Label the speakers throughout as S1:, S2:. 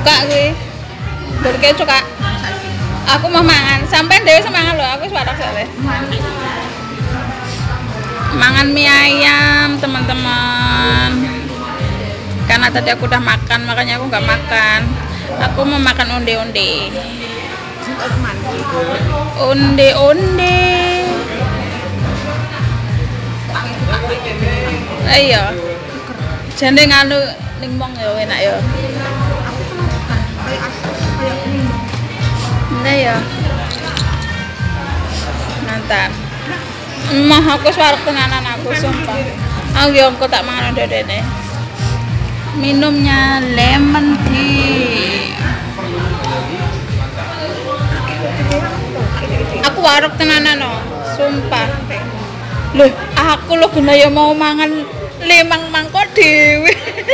S1: Cukak kuwi. Berke cukak. Aku mau mangan. Sampai dhewe semangan lho, aku wis warak sale. Mangan mie ayam, teman-teman. Karena tadi aku udah makan, makanya aku nggak makan. Aku mau makan onde-onde. Onde-onde. Ayo. Jane nganu ning mong ya enak ya. Nah ya. Mantap. Mah aku suarek tenanan aku sumpah. Aku yo engko tak mangan ndene. Minumnya lemon tea. Aku warek tenanan no, sumpah. Loh, aku lo guna ya mau mangan 5 mangkok dhewe.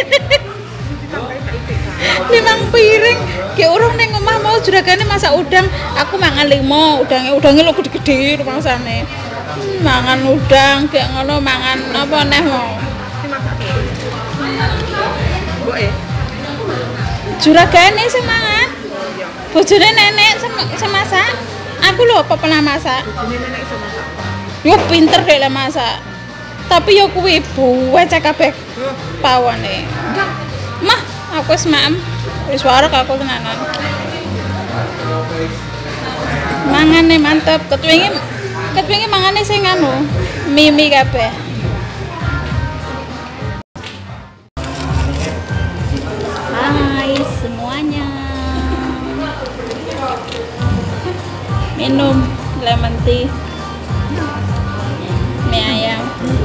S1: 5 piring, ki urung ning omah mau juragane masak udang, aku mangan 5, udange lo gede-gede rumangsane. Mangan udang kayak ngono, mangan apa neh mau. Juragane sing mangan. Bojone nenek semasak. Aku lho apa pernah masak. Yo pinter deh lah masak. Tapi yo kuwi buwece kabeh pawane. Mah, aku wis maem. Wis warek aku tenanan. Mangane mantep. Ketwingi mangane sing anu, mimi kabeh. Hai semuanya. Minum lemon tea. Mie ayam.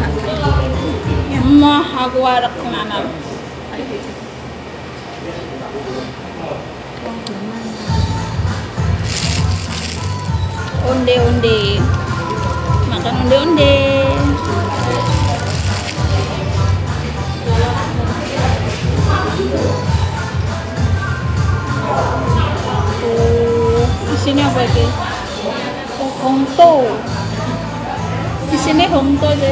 S1: Mah aku warek tenanan. Onde-onde. Makan onde-onde. Di sini apa ini? Oh, hongto. Di sini hongto deh.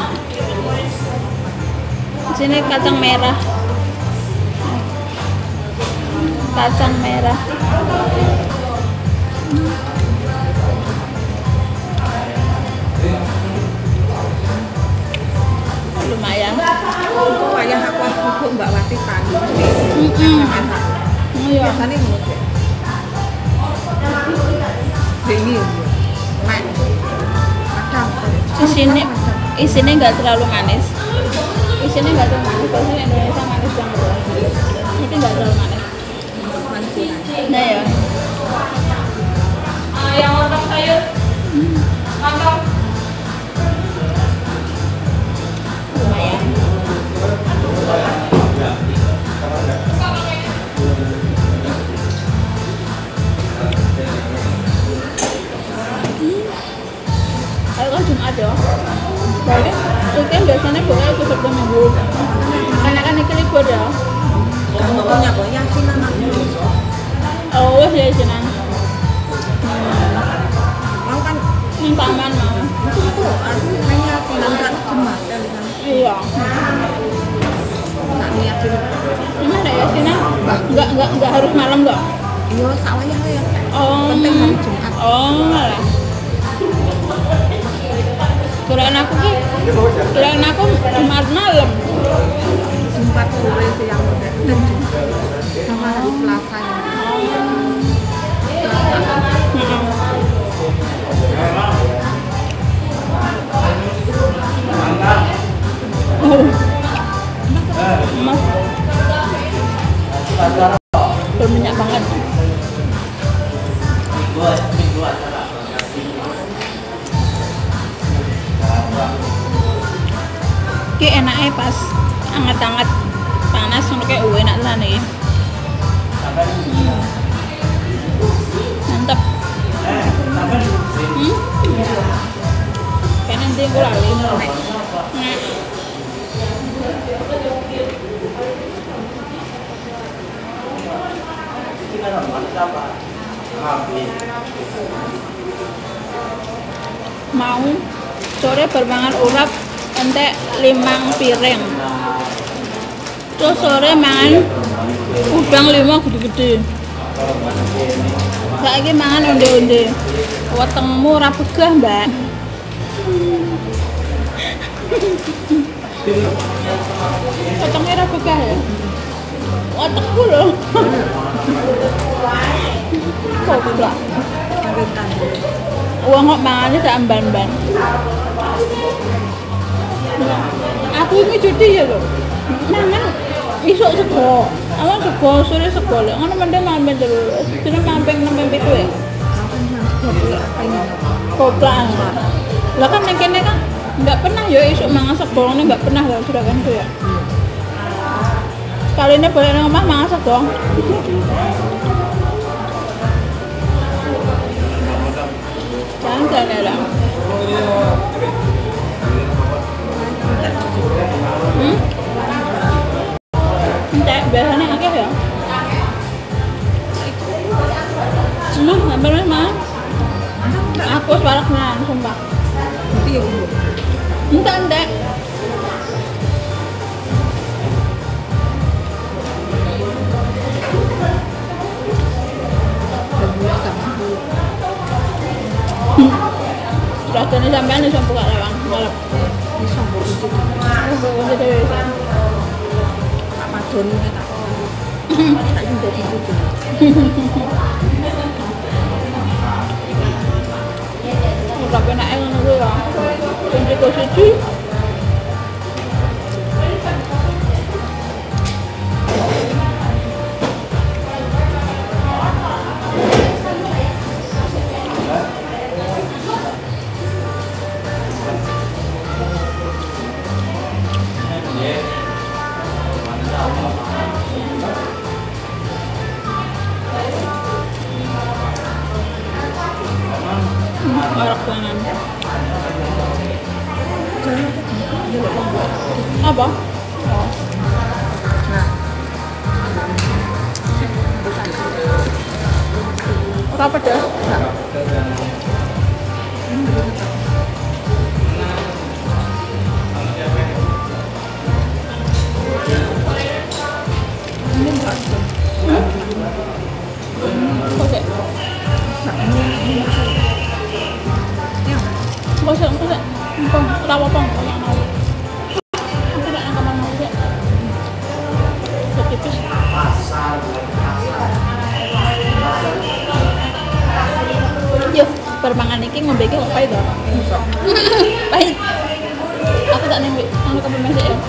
S1: Di sini kacang merah. Kacang merah. Lumayan.
S2: Itu wayah aku Mbak Wati pagi.
S1: Iya.
S2: Biasanya ngono. Ini
S1: isinya nggak terlalu manis. Isinya nggak terlalu manis. Kalau Indonesia manis banget. Ini nggak terlalu manis. Nah ya. Yang orang sayur. Mantap. Lumayan. Kalau Jumat ya, balik itu kan biasanya buka itu Sabtu Minggu. Karena kan ini libur ya.
S2: kamu punya kok yasinan aku.
S1: Oh, ya yasinan.
S2: Mau kan
S1: Yang taman mau.
S2: itu aku main yasinan kan Jumat kan.
S1: Iya.
S2: Tak yakin.
S1: Emang ada yasinan? Enggak harus malam enggak?
S2: Iya, sak wayah ya.
S1: Oh.
S2: Penting hari Jumat.
S1: Oh, malah. Kirain aku Jumat malam.
S2: Jumat sore siang udah. Sama hari Selasa ya.
S1: Berminyak banget. Ki enaknya pas anget-anget panas ngono kayak enak lah nih. Mantap. Kayaknya nanti gue lali. Mau sore bermangan urap entek 5 piring. Terus sore mangan Bang 5 gede-gede. Saiki mangan onde-onde. Wetengmu ora begah, Mbak. Wetengnya ora begah ya. Wetengku lho. Goblok. Wong kok mangane sak amban-amban. Aku ini judi ya lho. Mangan isuk sego. Awak sego, sore sego lek ngono mendhe mangan terus. Dene mamping 6 7 ya. Koplang. Lah kan ning kene kan enggak pernah ya isuk mangan sego, ngene enggak pernah lho juragan itu ya. Kali ini balik nang omah mangan sego. Jangan ya lah. Entek biasanya akeh ya. Hampir mah. Aku separak nang sumpah.
S2: Nanti ya Bu.
S1: Entek. Rasanya sampean iso buka lawang malam.
S2: Bisa Bu itu.
S1: Buka dhewe.
S2: Pak Madon ini tak. Tak jadi itu.
S1: Ora penake ngono kuwi ya. Kunci siji. Arak tangan. Apa?
S2: Nah,
S1: Ora pedes. Oke. Bosok bosok. Pong, rawa pong. Aku tak nak kamar mau sih. Setipis. Yo, permangan iki ngombe iki kok pahit to. Pahit. Aku tak nembe, anu kamar mesek ya.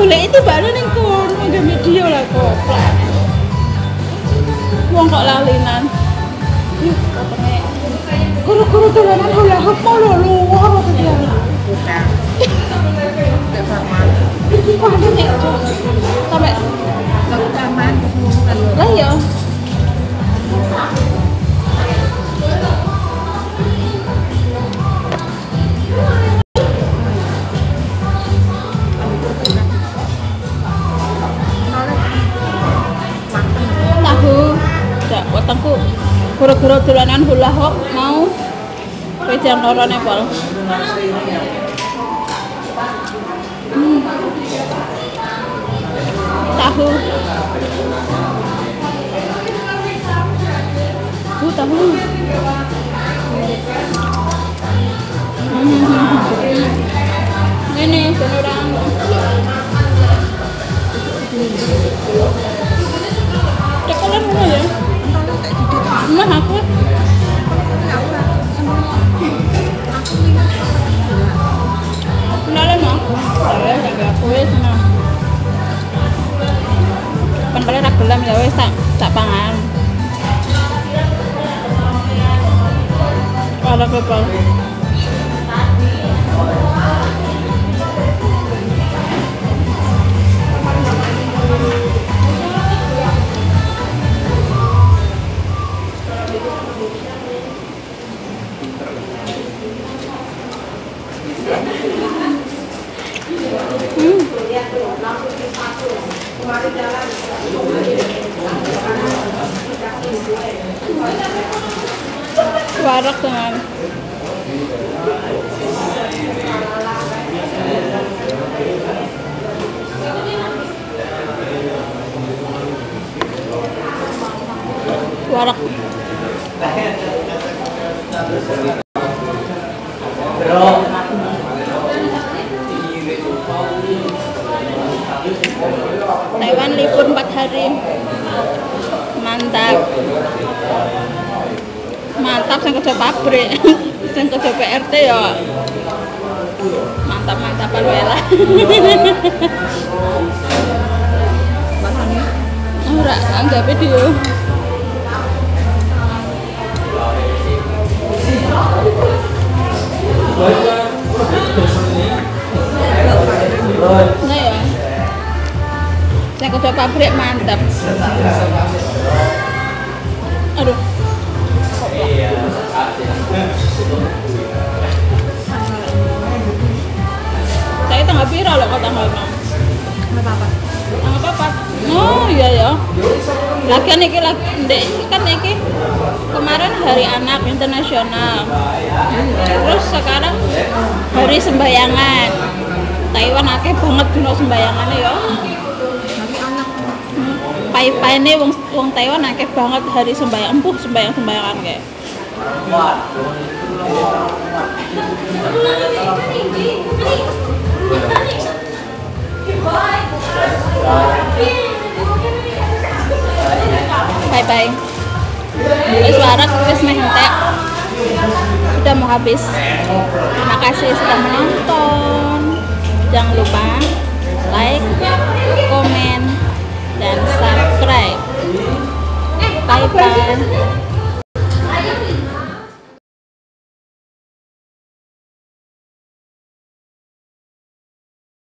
S1: golek itu baru ning kono nggak video lah kok. Wong kok lalinan. Yuk, potongnya. Guru-guru dolanan hula hop mau lo luar apa dia?
S2: Bukan. Tidak sama.
S1: Wah, nek sampai
S2: Bukan man kesemutan.
S1: lah ya. Tahu. Jak wetengku guru-guru dolanan hula hop mau wedang lorone pol. Tahu. Tahu. Ini orang. Tekolan mana ya? Mah aku. Kenalan mah. Saya enggak aku wis senang. Pan ra gelam ya wis tak pangan. Ada kepal. Warak dengan warak. Taiwan libur 4 hari. Mantap. Mantap sing kerja pabrik. Sing kerja PRT ya. Mantap-mantapan wae lah. Ora anggap video. Nah ya. Saya kerja pabrik mantap. Aduh. Saya tanggal pira loh kok tanggal 6.
S2: Apa-apa.
S1: Tanggal 4. Oh iya ya. Lagian iki kan iki kemarin Hari Anak Internasional. Terus sekarang Hari Sembayangan. Taiwan akeh banget dino sembayangane ya.
S2: Nanti anak.
S1: Pai-paine wong Taiwan akeh banget hari sembayang, sembayang-sembayangan kayak. Bye-bye. Wis warak wis meh entek. Sudah mau habis. Terima kasih sudah menonton. Jangan lupa like, komen, dan subscribe. Bye-bye.